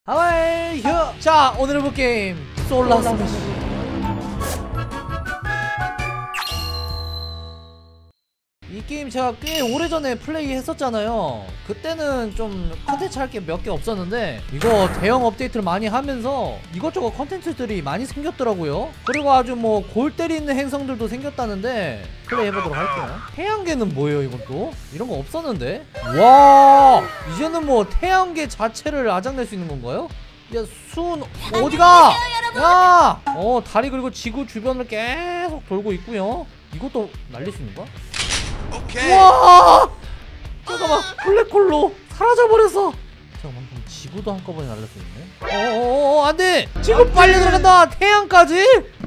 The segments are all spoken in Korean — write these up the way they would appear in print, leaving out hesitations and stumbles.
하와이 휴! 자, 오늘 해볼 게임 솔라 스매시. 이 게임 제가 꽤 오래전에 플레이 했었잖아요. 그때는 좀 컨텐츠 할 게 몇 개 없었는데 이거 대형 업데이트를 많이 하면서 이것저것 컨텐츠들이 많이 생겼더라고요. 그리고 아주 뭐 골 때리는 행성들도 생겼다는데 플레이 해보도록 할게요. 태양계는 뭐예요? 이건 또? 이런 거 없었는데? 와, 이제는 뭐 태양계 자체를 아작낼 수 있는 건가요? 야, 순 어디가? 야! 다리 그리고 지구 주변을 계속 돌고 있고요. 이것도 날릴 수 있는 거야? 우와! 잠깐만, 블랙홀로 사라져버렸어. 잠깐만, 그럼 지구도 한꺼번에 날릴 수 있네? 안돼! 지구 빨리 들어간다! 태양까지?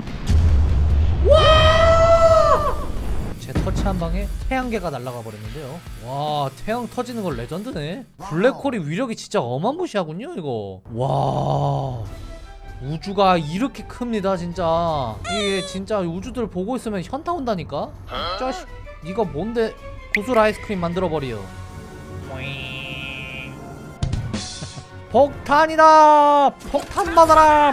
와! 제 터치 한 방에 태양계가 날아가 버렸는데요. 와, 태양 터지는 건 레전드네. 블랙홀이 위력이 진짜 어마무시하군요, 이거. 와, 우주가 이렇게 큽니다, 진짜. 이게 진짜 우주들 보고 있으면 현타 온다니까? 짜식, 이거 뭔데 구슬 아이스크림 만들어버려. 폭탄이다! 폭탄 받아라!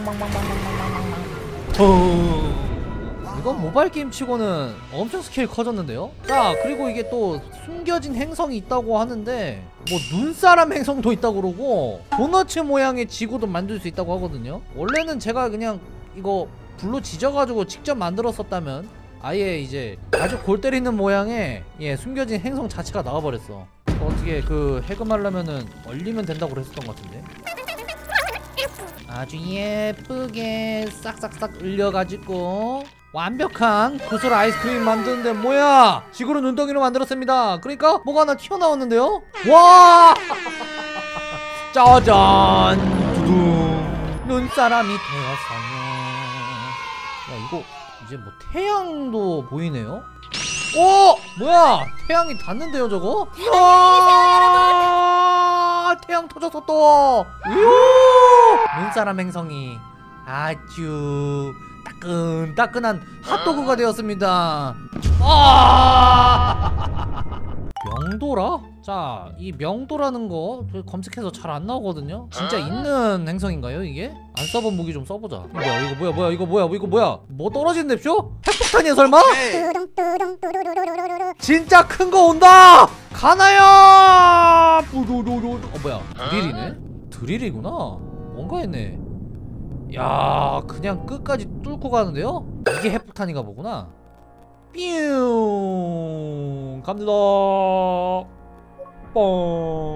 이건 모바일 게임 치고는 엄청 스케일 커졌는데요? 자, 그리고 이게 또 숨겨진 행성이 있다고 하는데 뭐 눈사람 행성도 있다고 그러고 도너츠 모양의 지구도 만들 수 있다고 하거든요. 원래는 제가 그냥 이거 불로 지져가지고 직접 만들었었다면 아예 이제 아주 골 때리는 모양의 숨겨진 행성 자체가 나와버렸어. 어떻게 그 해금하려면은 얼리면 된다고 그랬었던 것 같은데. 아주 예쁘게 싹싹싹 얼려가지고 완벽한 구슬 아이스크림 만드는데 뭐야! 지구를 눈덩이로 만들었습니다. 그러니까 뭐가 하나 튀어나왔는데요? 와! 짜잔! 두둥! 눈사람이 되었어요. 야, 이거 이제 뭐 태양도 보이네요? 오! 뭐야! 태양이 닿는데요, 저거? 이야! 태양 터졌어 또! 이야! 눈사람 행성이 아주 따끈따끈한 핫도그가 되었습니다. 명도라? 자, 이 명도라는 거 검색해서 잘 안 나오거든요? 진짜 있는 행성인가요, 이게? 안 써본 무기 좀 써보자. 이거 뭐야? 뭐 떨어지는 냅쇼? 핵폭탄이야, 설마? 진짜 큰 거 온다! 가나요! 뭐야? 드릴이네? 드릴이구나? 뭔가 했네. 야, 그냥 끝까지 뚫고 가는데요? 이게 핵폭탄인가 보구나. 뿅! 갑니다. 뻥.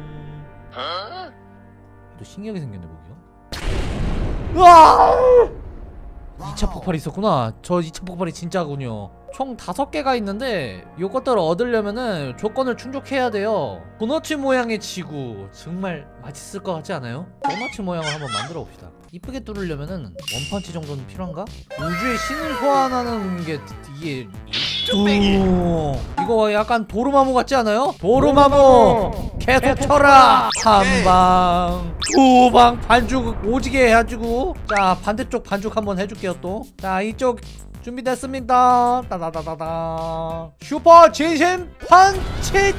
또 신기하게 생겼네, 무기가. 으아! 2차 폭발이 있었구나. 저 2차 폭발이 진짜군요. 총 5개가 있는데 요것들을 얻으려면은 조건을 충족해야 돼요. 도너츠 모양의 지구 정말 맛있을 것 같지 않아요? 도너츠 모양을 한번 만들어 봅시다. 이쁘게 뚫으려면은 원펀치 정도는 필요한가? 우주의 신을 소환하는 게 이게 이거 약간 도르마무 같지 않아요? 도르마무 계속 쳐라! 한방 두방 반죽 오지게 해가지고. 자, 반대쪽 반죽 한번 해줄게요. 또 자, 이쪽 준비됐습니다. 따다다다다 슈퍼 진심 펀치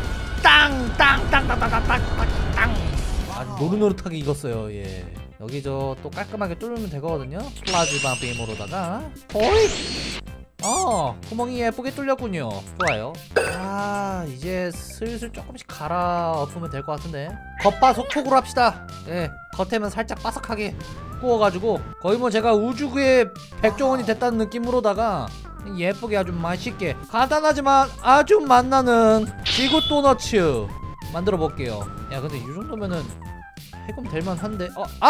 땅땅땅땅땅땅땅땅. 아주 노릇노릇하게 익었어요. 예, 여기 저 또 깔끔하게 뚫으면 되거든요. 플라즈마 빔으로다가 호잇! 구멍이 예쁘게 뚫렸군요. 좋아요. 아, 이제 슬슬 조금씩 갈아엎으면 될 것 같은데. 겉바속촉으로 합시다. 예, 겉에만 살짝 바삭하게 구워가지고 거의 뭐 제가 우주의 백종원이 됐다는 느낌으로다가 예쁘게 아주 맛있게 간단하지만 아주 맛나는 지구 도너츠 만들어 볼게요. 야, 근데 이 정도면은 해금 될만한데.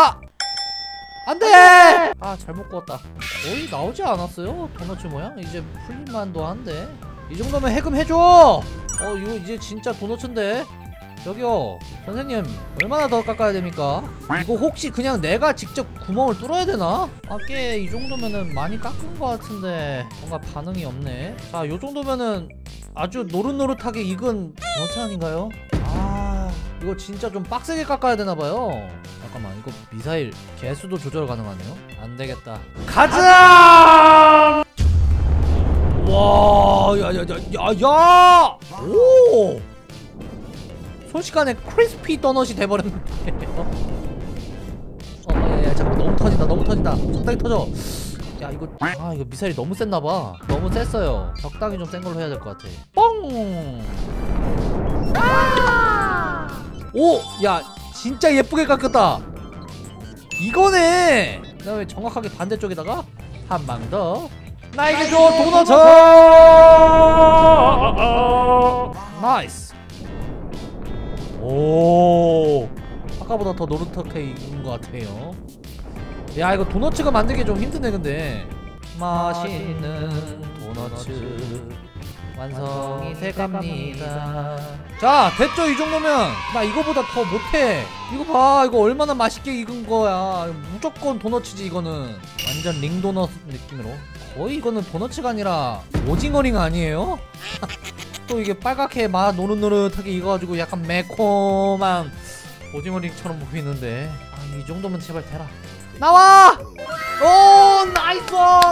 안돼! 잘못 구웠다. 거의 나오지 않았어요? 도너츠 모양? 이제 풀릴만도 한데. 이 정도면 해금 해줘! 이거 이제 진짜 도너츠인데. 저기요, 선생님, 얼마나 더 깎아야 됩니까? 이거 혹시 그냥 내가 직접 구멍을 뚫어야 되나? 꽤 이 정도면은 많이 깎은 것 같은데 뭔가 반응이 없네. 자, 요 정도면은 아주 노릇노릇하게 익은 도너츠 아닌가요? 이거 진짜 좀 빡세게 깎아야 되나봐요. 잠깐만, 이거 미사일 개수도 조절 가능하네요? 안되겠다. 가자! 와, 야야야야야! 오! 순식간에 크리스피 도넛이 돼버렸는데. 너무 터진다. 적당히 터져. 야 이거 이거 미사일이 너무 셌나봐. 너무 셌어요. 적당히 좀 센 걸로 해야 될 것 같아. 뻥. 오! 야 진짜 예쁘게 깎였다. 이거네. 그 다음에 정확하게 반대쪽에다가 한 방 더. 나에게 줘 도넛. 나이스. 오, 아까보다 더 노릇하게 것 같아요. 야 이거 도너츠가 만들기 좀 힘드네. 근데 맛있는 도너츠 완성이 돼갑니다. 자 됐죠. 이 정도면 나 이거보다 더 못해. 이거 봐, 이거 얼마나 맛있게 익은 거야. 무조건 도너츠지. 이거는 완전 링도넛 느낌으로. 거의 이거는 도너츠가 아니라 오징어링 아니에요? 또 이게 빨갛게 막 노릇노릇하게 익어가지고 약간 매콤한 오징어링처럼 보이는데, 이 정도면 제발 되라. 나와! 오 나이스!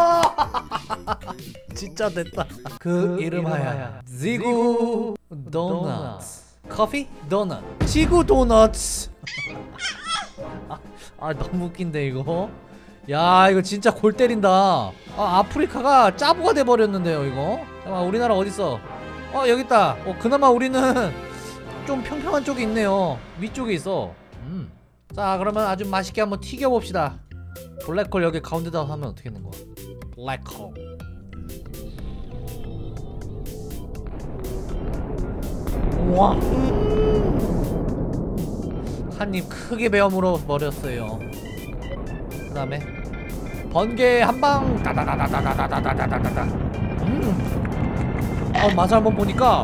진짜 됐다. 그 이름하여 지구 도넛. 커피 도넛 지구 도넛. 너무 웃긴데 이거. 야 이거 진짜 골 때린다. 아프리카가 짜부가 돼버렸는데요 이거. 잠깐만, 우리나라 어딨어? 여기있다. 그나마 우리는 좀 평평한 쪽에 있네요. 위쪽에 있어. 자 그러면 아주 맛있게 한번 튀겨봅시다. 블랙홀 여기 가운데다 하면 어떻게 되는 거야? 블랙홀. 우와. 한입 크게 베어 물어버렸어요. 그 다음에 번개 한방 다다다다다다다다다다다. 맛을 한번 보니까,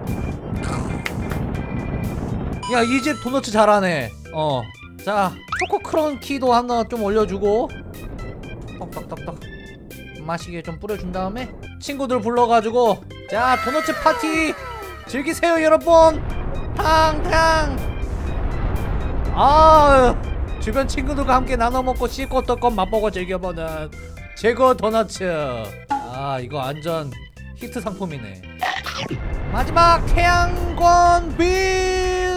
야 이 집 도너츠 잘하네. 자 초코 크런키도 하나 좀 올려주고, 떡떡떡떡 맛있게 좀 뿌려준 다음에 친구들 불러가지고 자 도너츠 파티 즐기세요 여러분. 탕탕. 주변 친구들과 함께 나눠먹고 씹고 뜯고 맛보고 즐겨보는 최고 도너츠. 이거 완전 히트 상품이네. 마지막 태양권 빔.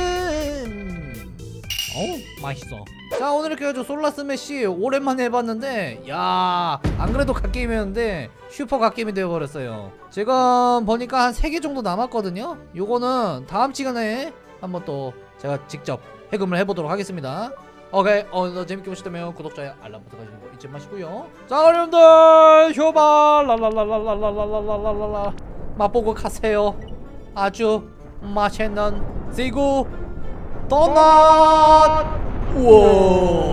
맛있어. 자 오늘 이렇게 해가지고 솔라 스매시 오랜만에 해봤는데, 야 안그래도 갓게임이었는데 슈퍼 갓게임이 되어버렸어요. 지금 보니까 한 3개 정도 남았거든요. 요거는 다음 시간에 한번 또 제가 직접 해금을 해보도록 하겠습니다. 오케이, 오늘도 재밌게 보셨다면 구독, 좋아요, 알람 부탁드리는 거 잊지 마시고요. 자 여러분들 효바 랄랄랄랄랄랄랄랄랄라 맛보고 가세요. 아주 맛있는 지구 도넛. 우와.